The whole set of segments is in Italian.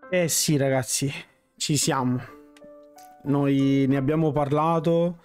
Eh sì, ragazzi, ci siamo. Noi ne abbiamo parlato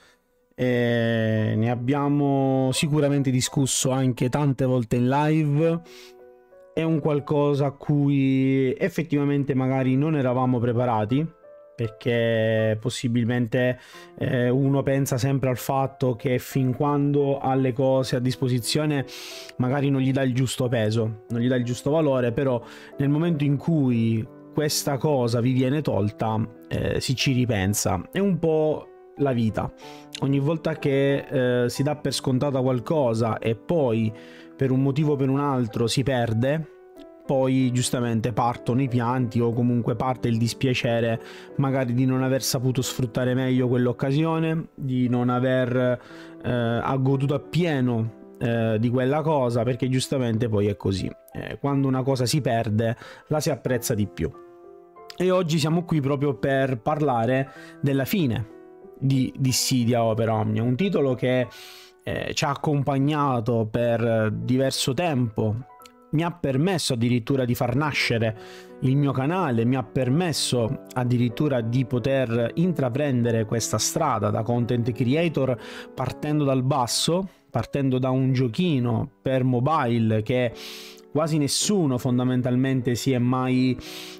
e ne abbiamo sicuramente discusso anche tante volte in live. È un qualcosa a cui effettivamente magari non eravamo preparati, perché possibilmente uno pensa sempre al fatto che fin quando ha le cose a disposizione magari non gli dà il giusto peso, non gli dà il giusto valore, però nel momento in cui questa cosa vi viene tolta, si ci ripensa. È un po' la vita. Ogni volta che si dà per scontata qualcosa e poi per un motivo o per un altro si perde, poi giustamente partono i pianti o comunque parte il dispiacere magari di non aver saputo sfruttare meglio quell'occasione, di non aver goduto appieno di quella cosa, perché giustamente poi è così. Quando una cosa si perde la si apprezza di più. E oggi siamo qui proprio per parlare della fine di Dissidia Opera Omnia, un titolo che ci ha accompagnato per diverso tempo, mi ha permesso addirittura di far nascere il mio canale, mi ha permesso addirittura di poter intraprendere questa strada da content creator partendo dal basso, partendo da un giochino per mobile che quasi nessuno fondamentalmente si è mai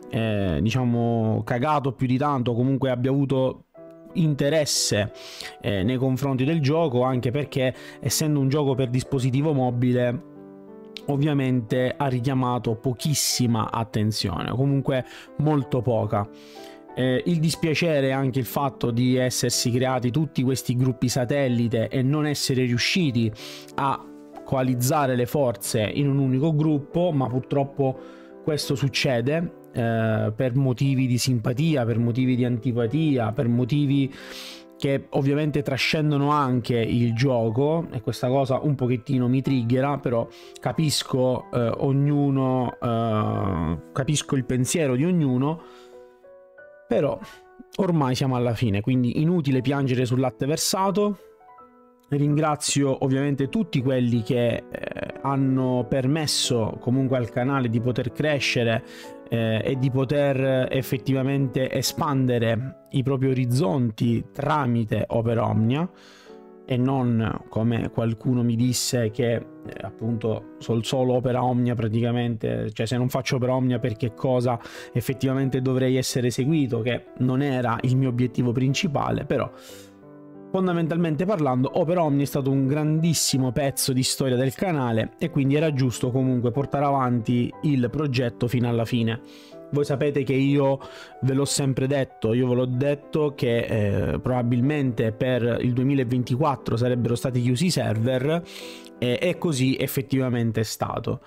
diciamo cagato più di tanto, comunque abbia avuto interesse nei confronti del gioco, anche perché essendo un gioco per dispositivo mobile ovviamente ha richiamato pochissima attenzione, comunque molto poca. Il dispiacere è anche il fatto di essersi creati tutti questi gruppi satellite e non essere riusciti a coalizzare le forze in un unico gruppo, ma purtroppo questo succede per motivi di simpatia, per motivi di antipatia, per motivi che ovviamente trascendono anche il gioco, e questa cosa un pochettino mi triggera, però capisco ognuno, capisco il pensiero di ognuno, però ormai siamo alla fine, quindi inutile piangere sul latte versato. Ringrazio ovviamente tutti quelli che hanno permesso comunque al canale di poter crescere e di poter effettivamente espandere i propri orizzonti tramite Opera Omnia, e non come qualcuno mi disse che appunto solo Opera Omnia praticamente, cioè se non faccio Opera Omnia per che cosa effettivamente dovrei essere seguito, che non era il mio obiettivo principale. Però fondamentalmente parlando, Opera Omnia è stato un grandissimo pezzo di storia del canale e quindi era giusto comunque portare avanti il progetto fino alla fine. Voi sapete che io ve l'ho sempre detto, io ve l'ho detto che probabilmente per il 2024 sarebbero stati chiusi i server, e così effettivamente è stato.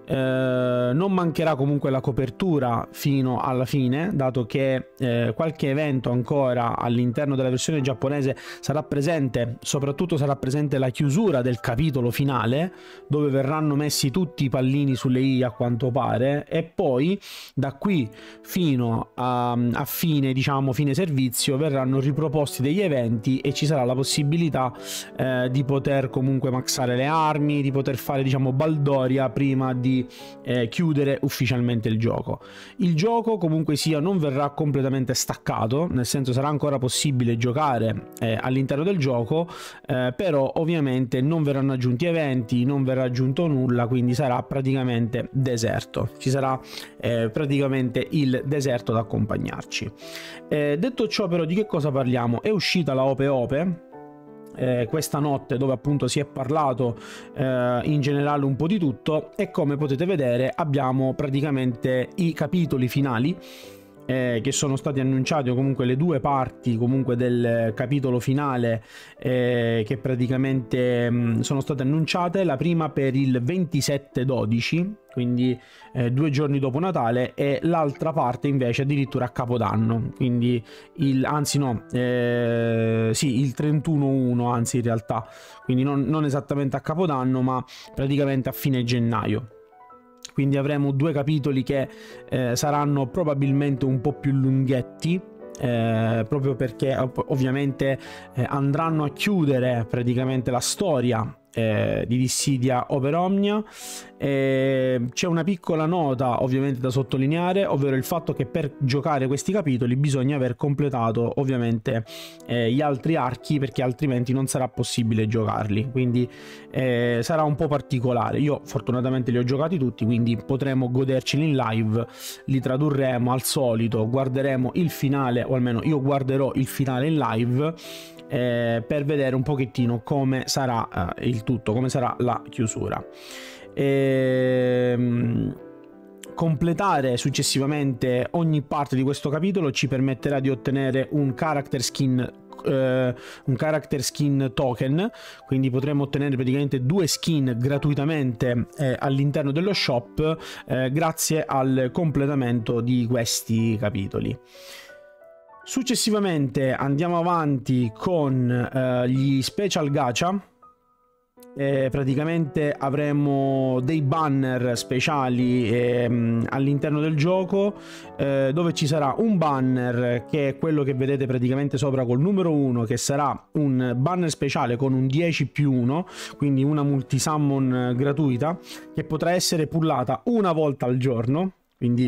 Non mancherà comunque la copertura fino alla fine, dato che qualche evento ancora all'interno della versione giapponese sarà presente, soprattutto sarà presente la chiusura del capitolo finale, dove verranno messi tutti i pallini sulle i a quanto pare, e poi da qui fino a fine, diciamo fine servizio, verranno riproposti degli eventi e ci sarà la possibilità di poter comunque maxare le armi, di poter fare diciamo baldoria prima di chiudere ufficialmente il gioco. Il gioco comunque sia non verrà completamente staccato, nel senso sarà ancora possibile giocare all'interno del gioco, però ovviamente non verranno aggiunti eventi, non verrà aggiunto nulla, quindi sarà praticamente deserto, ci sarà praticamente il deserto ad accompagnarci. Detto ciò, però, di che cosa parliamo? È uscita la Ope Ope questa notte, dove appunto si è parlato in generale un po' di tutto, e come potete vedere abbiamo praticamente i capitoli finali che sono stati annunciati, o comunque le due parti comunque del capitolo finale che praticamente sono state annunciate. La prima per il 27/12, quindi 2 giorni dopo Natale, e l'altra parte invece addirittura a Capodanno, quindi il 31/1, anzi in realtà, quindi non esattamente a Capodanno ma praticamente a fine gennaio. Quindi avremo 2 capitoli che saranno probabilmente un po' più lunghetti, proprio perché ovviamente andranno a chiudere praticamente la storia di Dissidia Over Omnia. C'è una piccola nota ovviamente da sottolineare, ovvero il fatto che per giocare questi capitoli bisogna aver completato ovviamente gli altri archi, perché altrimenti non sarà possibile giocarli, quindi sarà un po' particolare. Io fortunatamente li ho giocati tutti, quindi potremo goderceli in live, li tradurremo al solito, guarderemo il finale, o almeno io guarderò il finale in live per vedere un pochettino come sarà il tutto, come sarà la chiusura. Completare successivamente ogni parte di questo capitolo ci permetterà di ottenere un character skin token, quindi potremo ottenere praticamente 2 skin gratuitamente all'interno dello shop grazie al completamento di questi capitoli. Successivamente andiamo avanti con gli special gacha. Praticamente avremo dei banner speciali all'interno del gioco, dove ci sarà un banner che è quello che vedete praticamente sopra col numero 1, che sarà un banner speciale con un 10+1, quindi una multisummon gratuita che potrà essere pullata una volta al giorno, quindi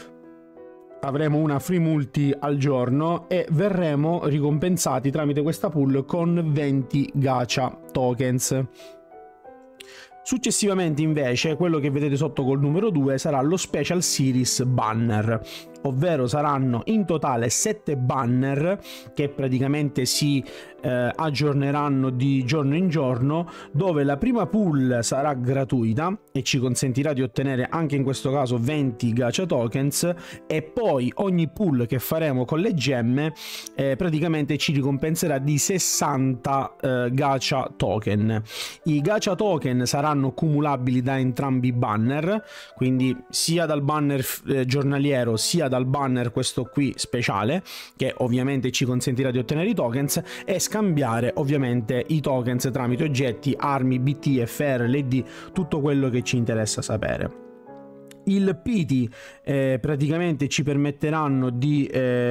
avremo una free multi al giorno e verremo ricompensati tramite questa pull con 20 gacha tokens. Successivamente invece quello che vedete sotto col numero 2 sarà lo Special Series Banner, ovvero saranno in totale 7 banner che praticamente si aggiorneranno di giorno in giorno, dove la prima pull sarà gratuita e ci consentirà di ottenere anche in questo caso 20 gacha tokens, e poi ogni pull che faremo con le gemme praticamente ci ricompenserà di 60 gacha token. I gacha token saranno cumulabili da entrambi i banner, quindi sia dal banner giornaliero sia dal banner questo qui speciale, che ovviamente ci consentirà di ottenere i tokens e scambiare ovviamente i tokens tramite oggetti, armi, BT, FR, LED, tutto quello che ci interessa sapere. Il PT praticamente ci permetteranno di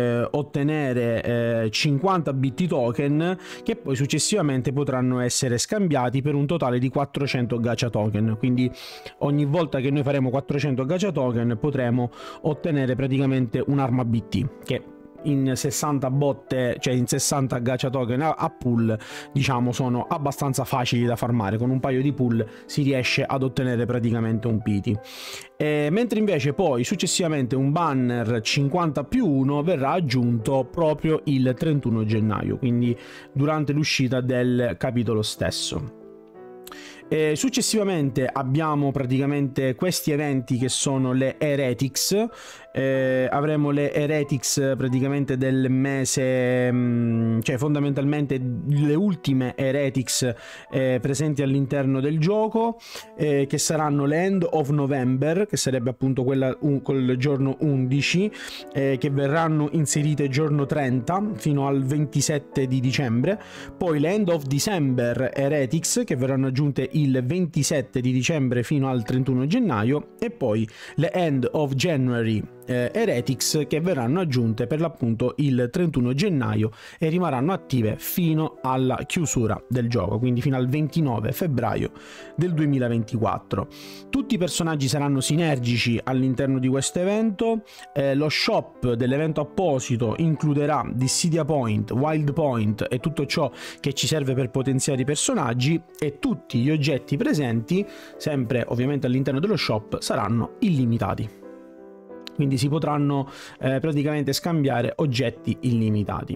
ottenere 50 BT token che poi successivamente potranno essere scambiati per un totale di 400 gacha token, quindi ogni volta che noi faremo 400 gacha token potremo ottenere praticamente un'arma BT che in 60 botte, cioè in 60 gacha token a pull, diciamo, sono abbastanza facili da farmare. Con un paio di pull si riesce ad ottenere praticamente un PT. Mentre invece poi successivamente un banner 50+1 verrà aggiunto proprio il 31 gennaio, quindi durante l'uscita del capitolo stesso. Successivamente abbiamo praticamente questi eventi che sono le Heretics. Avremo le Heretics praticamente del mese, cioè fondamentalmente le ultime Heretics presenti all'interno del gioco, che saranno le End of November, che sarebbe appunto quella col giorno 11, che verranno inserite giorno 30 fino al 27 di dicembre, poi le End of December Heretics che verranno aggiunte il 27 di dicembre fino al 31 gennaio, e poi le End of January Heretics che verranno aggiunte per l'appunto il 31 gennaio e rimarranno attive fino alla chiusura del gioco, quindi fino al 29 febbraio del 2024. Tutti i personaggi saranno sinergici all'interno di questo evento. Lo shop dell'evento apposito includerà Dissidia Point, Wild Point e tutto ciò che ci serve per potenziare i personaggi, e tutti gli oggetti presenti, sempre ovviamente all'interno dello shop, saranno illimitati. Quindi si potranno praticamente scambiare oggetti illimitati.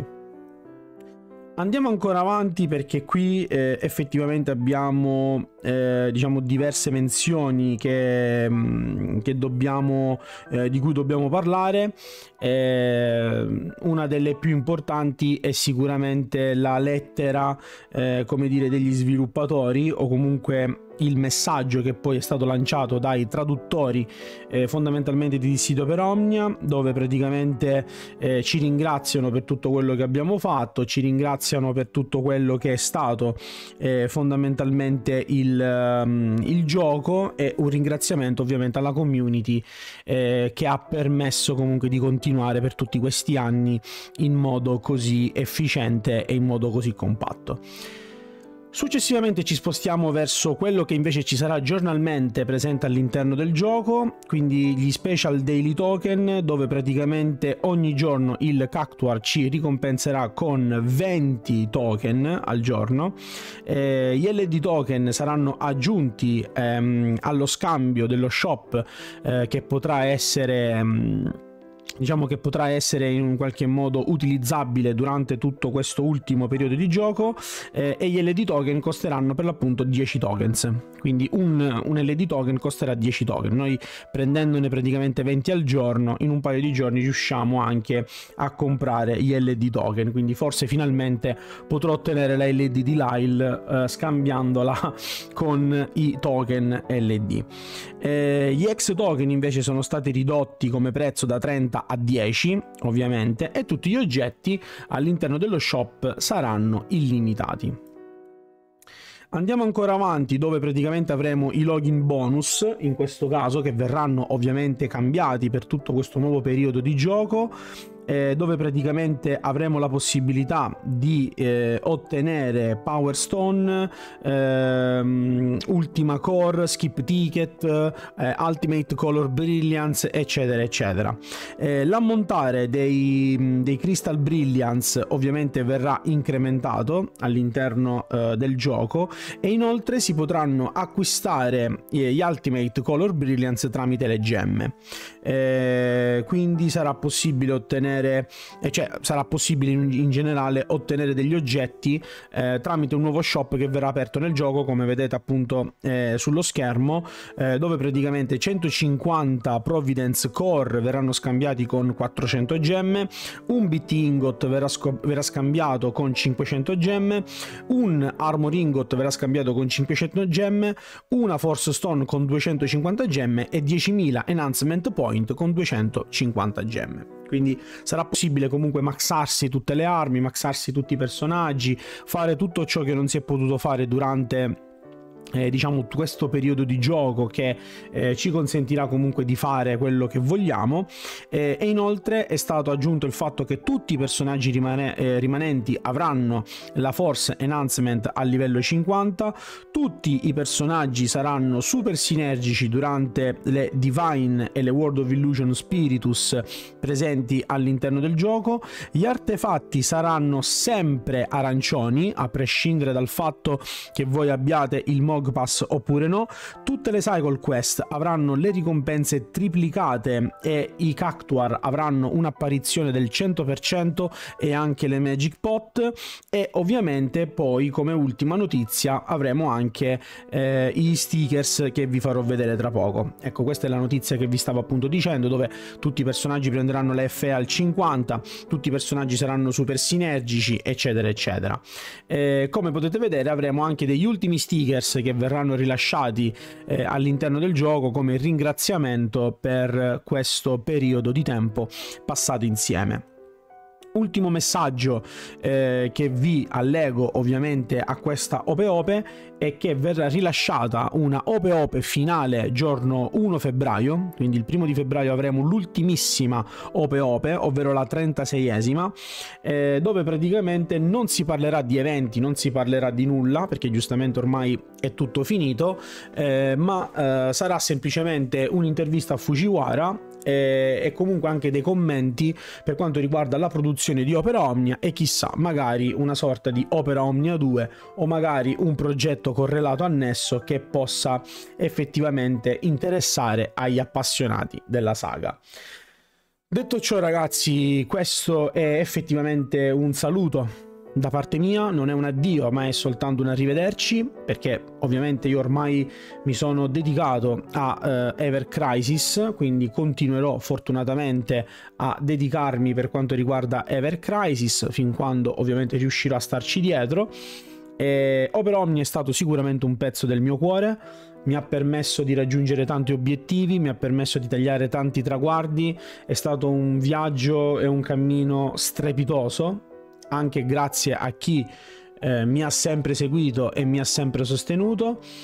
Andiamo ancora avanti perché qui effettivamente abbiamo diciamo diverse menzioni di cui dobbiamo parlare. Una delle più importanti è sicuramente la lettera come dire degli sviluppatori, o comunque il messaggio che poi è stato lanciato dai traduttori fondamentalmente di Dissidia Over Omnia, dove praticamente ci ringraziano per tutto quello che abbiamo fatto, ci ringraziano per tutto quello che è stato fondamentalmente il gioco, e un ringraziamento ovviamente alla community che ha permesso comunque di continuare per tutti questi anni in modo così efficiente e in modo così compatto. Successivamente ci spostiamo verso quello che invece ci sarà giornalmente presente all'interno del gioco, quindi gli Special Daily Token, dove praticamente ogni giorno il Cactuar ci ricompenserà con 20 token al giorno. Gli LD token saranno aggiunti allo scambio dello shop, che potrà essere... diciamo che potrà essere in un qualche modo utilizzabile durante tutto questo ultimo periodo di gioco, e gli LD token costeranno per l'appunto 10 tokens, quindi un LD token costerà 10 token. Noi prendendone praticamente 20 al giorno, in un paio di giorni riusciamo anche a comprare gli LD token, quindi forse finalmente potrò ottenere la LD di Lyle scambiandola con i token LD. Gli X token invece sono stati ridotti come prezzo da 30 a 10 ovviamente, e tutti gli oggetti all'interno dello shop saranno illimitati. Andiamo ancora avanti, dove praticamente avremo i login bonus, in questo caso, che verranno ovviamente cambiati per tutto questo nuovo periodo di gioco, dove praticamente avremo la possibilità di ottenere Power Stone, Ultima Core, Skip Ticket, Ultimate Color Brilliance, eccetera eccetera. L'ammontare dei Crystal Brilliance ovviamente verrà incrementato all'interno del gioco, e inoltre si potranno acquistare gli Ultimate Color Brilliance tramite le gemme. Quindi sarà possibile ottenere, cioè sarà possibile in generale ottenere degli oggetti tramite un nuovo shop che verrà aperto nel gioco, come vedete appunto sullo schermo, dove praticamente 150 Providence Core verranno scambiati con 400 gemme, un BT Ingot verrà scambiato con 500 gemme, un Armor Ingot verrà scambiato con 500 gemme, una Force Stone con 250 gemme e 10.000 Enhancement Point con 250 gemme. Quindi sarà possibile comunque maxarsi tutte le armi, maxarsi tutti i personaggi, fare tutto ciò che non si è potuto fare durante diciamo questo periodo di gioco, che ci consentirà comunque di fare quello che vogliamo, e inoltre è stato aggiunto il fatto che tutti i personaggi rimanenti avranno la Force Enhancement a livello 50, tutti i personaggi saranno super sinergici durante le Divine e le World of Illusion Spiritus presenti all'interno del gioco, gli artefatti saranno sempre arancioni a prescindere dal fatto che voi abbiate il Mog Pass oppure no, tutte le Cycle Quest avranno le ricompense triplicate e i Cactuar avranno un'apparizione del 100% e anche le Magic Pot, e ovviamente poi come ultima notizia avremo anche i stickers che vi farò vedere tra poco. Ecco, questa è la notizia che vi stavo appunto dicendo, dove tutti i personaggi prenderanno la FE al 50, tutti i personaggi saranno super sinergici, eccetera eccetera. Come potete vedere avremo anche degli ultimi stickers che verranno rilasciati all'interno del gioco come ringraziamento per questo periodo di tempo passato insieme. Ultimo messaggio che vi allego ovviamente a questa Ope è che verrà rilasciata una Ope finale giorno 1 febbraio, quindi il 1 di febbraio avremo l'ultimissima Ope, ovvero la 36esima, dove praticamente non si parlerà di eventi, non si parlerà di nulla, perché giustamente ormai è tutto finito, ma sarà semplicemente un'intervista a Fujiwara e comunque anche dei commenti per quanto riguarda la produzione di Opera Omnia, e chissà, magari una sorta di Opera Omnia 2 o magari un progetto correlato annesso che possa effettivamente interessare agli appassionati della saga. Detto ciò ragazzi, questo è effettivamente un saluto da parte mia, non è un addio ma è soltanto un arrivederci, perché ovviamente io ormai mi sono dedicato a Ever Crisis, quindi continuerò fortunatamente a dedicarmi per quanto riguarda Ever Crisis fin quando ovviamente riuscirò a starci dietro. Opera Omnia è stato sicuramente un pezzo del mio cuore, mi ha permesso di raggiungere tanti obiettivi, mi ha permesso di tagliare tanti traguardi, è stato un viaggio e un cammino strepitoso, anche grazie a chi mi ha sempre seguito e mi ha sempre sostenuto,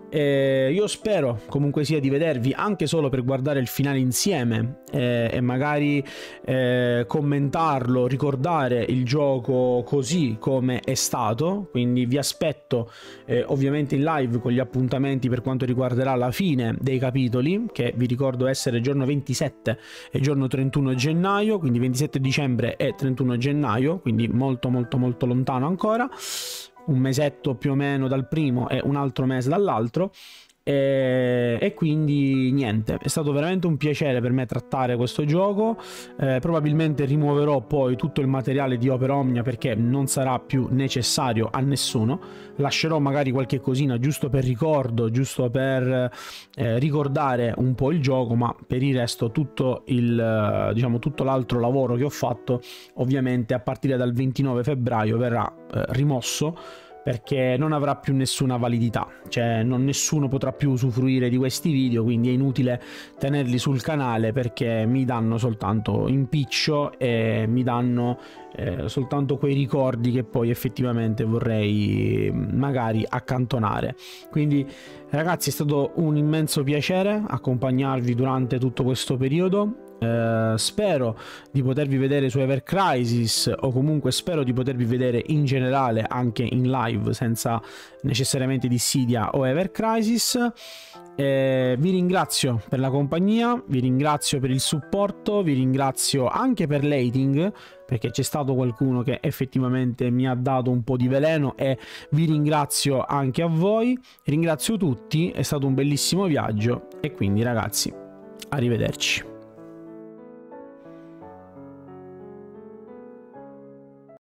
Io spero comunque sia di vedervi anche solo per guardare il finale insieme e magari commentarlo, ricordare il gioco così come è stato. Quindi vi aspetto ovviamente in live con gli appuntamenti per quanto riguarderà la fine dei capitoli, che vi ricordo essere giorno 27 e giorno 31 gennaio, quindi 27 dicembre e 31 gennaio, quindi molto lontano ancora, un mesetto più o meno dal primo e un altro mese dall'altro. E quindi niente, è stato veramente un piacere per me trattare questo gioco. Probabilmente rimuoverò poi tutto il materiale di Opera Omnia perché non sarà più necessario a nessuno. Lascerò magari qualche cosina giusto per ricordo, giusto per ricordare un po' il gioco, ma per il resto tutto il diciamo tutto l'altro lavoro che ho fatto ovviamente a partire dal 29 febbraio verrà rimosso, perché non avrà più nessuna validità, cioè nessuno potrà più usufruire di questi video, quindi è inutile tenerli sul canale perché mi danno soltanto impiccio e mi danno soltanto quei ricordi che poi effettivamente vorrei magari accantonare. Quindi ragazzi, è stato un immenso piacere accompagnarvi durante tutto questo periodo. Spero di potervi vedere su Ever Crisis, o comunque spero di potervi vedere in generale anche in live senza necessariamente Dissidia o Ever Crisis. Vi ringrazio per la compagnia, vi ringrazio per il supporto, vi ringrazio anche per l'hating, perché c'è stato qualcuno che effettivamente mi ha dato un po' di veleno, e vi ringrazio anche a voi. Ringrazio tutti, è stato un bellissimo viaggio e quindi ragazzi, arrivederci.